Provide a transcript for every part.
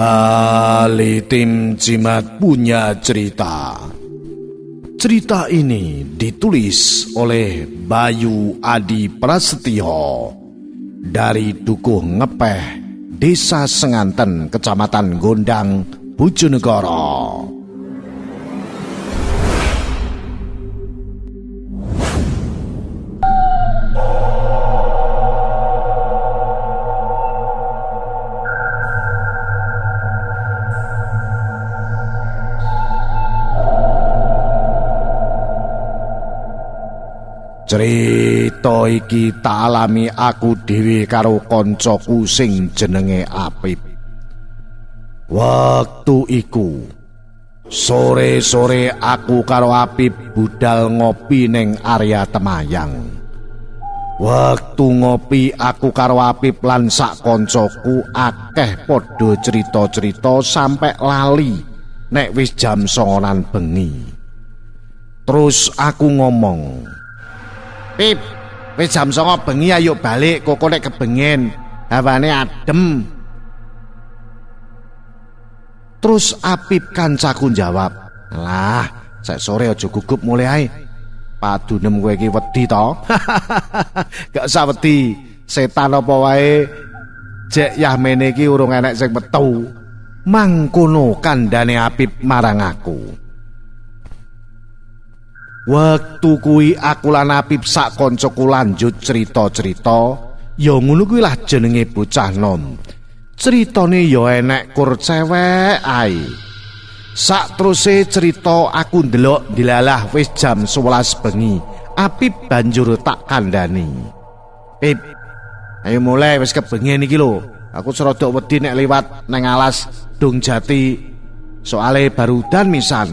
Kembali tim Jimat punya cerita. Cerita ini ditulis oleh Bayu Adi Prasetyo dari Dukuh Ngepeh, Desa Senganten, Kecamatan Gondang, Bojonegoro. Cerita iki tak alami aku dhewe karo koncoku sing jenenge Apip. Waktu iku sore-sore aku karo Apip budal ngopi ning area Temayang. Waktu ngopi aku karo Apip lan sak koncoku akeh padha cerita-cerita sampe lali nek wis jam 9 bengi. Terus aku ngomong, "Pip, wis jam 9 bengi ayo balik, kok nek kebengen, hawane adem." Terus Apip kancaku jawab, "Lah, sek sore aja gugup mulai ae. Padunem kowe iki wedi to?" Gak usah wedi, setan apa wae jek yahmene iki urung enek sing metu. Mangkono kandhane Apip marang aku. Waktu kuwi aku lan Apip sak koncoku lanjut cerita-cerita. Ya ngono kuwi lah jenenge bocah nom. Ceritane ya enek kur cewek ae. Sak teruse cerita aku ndelok dilalah wis jam 11 bengi. Apip banjur tak kandhani, "Pip, ayo mulai wis kebengen iki lho. Aku serodok wedi nek liwat nang alas Dong Jati. Soale baru udan misan."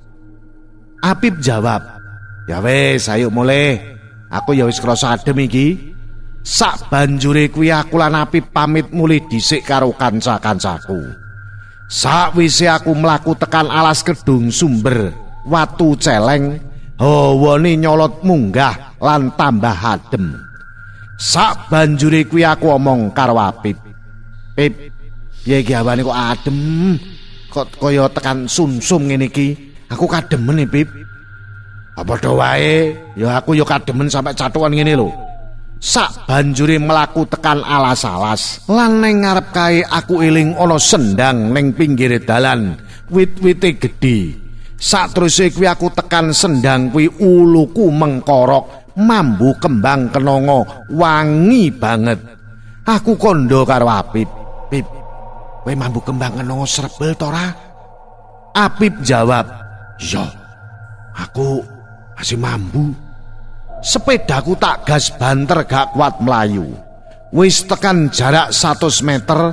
Apip jawab, "Ya wis, ayo mulai. Aku ya wis krasa adem iki." Sak banjure kuwi aku lan Apip pamit mulih dhisik karo kanca-kancaku. Sakwise aku mlaku tekan alas Kedung Sumber, watu celeng, hawane nyolot munggah lan tambah adem. Sak banjure kuwi aku omong karo Apip, "Pip, piye iki hawane kok adem? Kok kaya tekan sumsum ngene iki. Aku kademen nih, Pip." "Apa do wae, ya aku ya kademen sampai catukan ngene lho." Sak banjure mlaku tekan alas-alas, lan ning ngarep kae aku eling ana sendang ning pinggire dalan, wit-wite gedhe. Sak teruse kuwi aku tekan sendang kuwi uluku mengkorok, mambu kembang kenanga, wangi banget. Aku kondo karo Apip, "Pip, kowe mambu kembang kenanga srebel to ora?" Apip jawab, "Ya, aku masih mambu." Sepedaku tak gas banter gak kuat melayu. Wis tekan jarak 100 meter,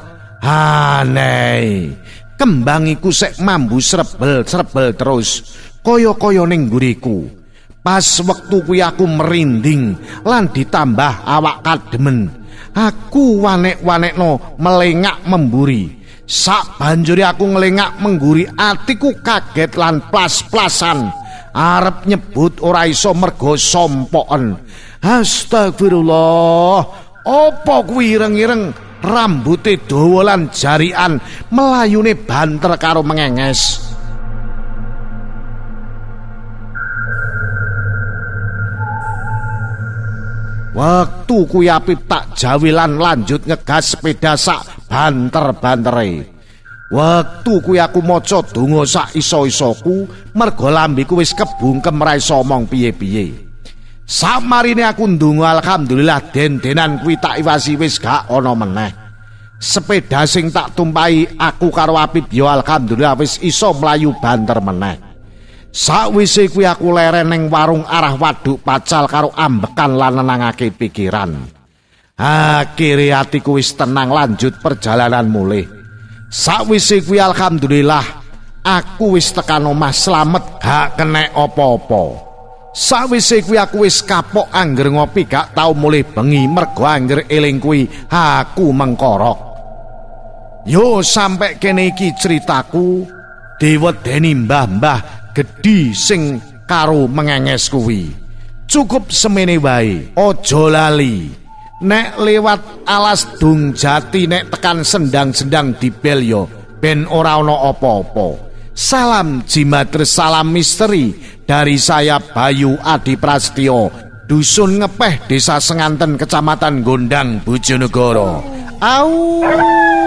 aneh. Kembang iku sek mambu srebel-srebel terus, kaya-kaya ning nguriku. Pas wektu kuwi aku merinding lan ditambah awak kademen. Aku wanek-wanekno melengak memburi. Sak banjuri aku ngelengak mengguri, atiku kaget lan plas-plasan. Arep nyebut ora iso mergo sompoken. Astagfirullah. Apa kuwi ireng-ireng, rambute dawa lan jarian, melayune banter karo mengenges. Waktu kuwi Apip tak jawe lan lanjut ngegas sepeda sak banter-bantere. Waktu kuwi aku maca donga sak iso-isoku, mergo lambeku wis kebungkem ra iso omong piye-piye. Samarine aku ndonga alhamdulillah den-denan kuwi tak iwasi wis gak ana meneh. Sepeda sing tak tumpahi aku karo Apip ya alhamdulillah wis iso mlayu banter meneh. Sakwise kuwi aku leren ning warung arah Waduk Pacal karo ambekan lan nenangake pikiran. Akhire atiku wis tenang lanjut perjalanan mulih. Sakwise kuwi alhamdulillah aku wis tekan omah slamet, gak kenek apa-apa. Sakwise kuwi aku wis kapok angger ngopi, gak tau mulih bengi mergo angger eling kuwi aku mengkorok. Yo sampe kene iki ceritaku diwedeni mbah-mbah gedhi sing karo mengenges kuwi. Cukup semene wae, aja lali. Nek lewat alas Dong Jati nek tekan sendang-sendang dibel yo ben ora ana apa-apa. Salam jimatres, salam misteri dari saya Bayu Adi Prasetyo, Dusun Ngepeh, Desa Senganten, Kecamatan Gondang, Bojonegoro. Au.